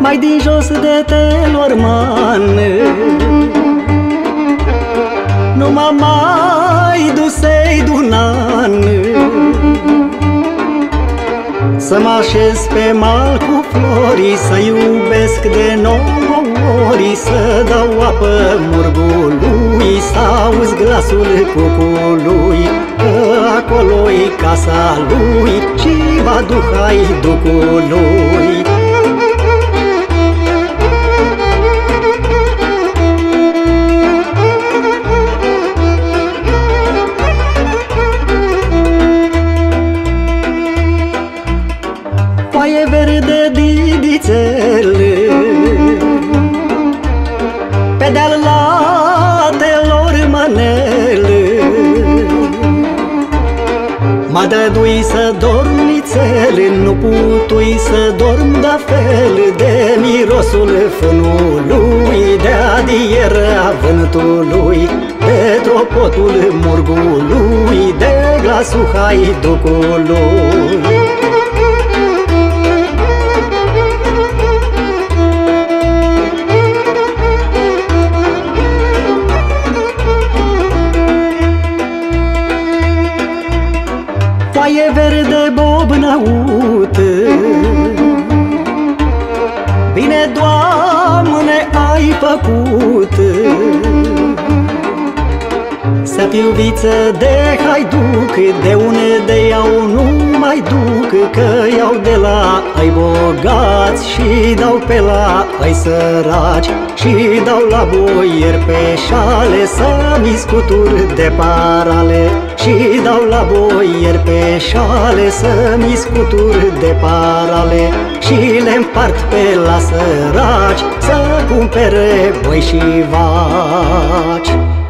mai din jos de Telorman. Nu m-am mai dus-ei d'un an să mă așez pe mal cu florii, să iubesc de nouă ori, să dau apă murgului, să auzi glasul cucului, că acolo-i casa lui și va duhai ducului. Foaie verde didițel, pe deal latelor mănel, mă dădui să dorm nițel, nu putui să dorm de fel, de mirosul fânului, de adierea vântului, de tropotul murgului, de glasul haiducului. Foaie verde bobnăut, bine, Doamne, ai făcut să fiu viță de haiduc, de unde iau nu mai duc, că iau de la ai bogați și dau pe la ai săraci, și dau la boieri pe șale să-mi scutur de parale, și dau la boieri pe șale să-mi scutur de parale, și le împart pe la săraci să cumpere boi și vaci.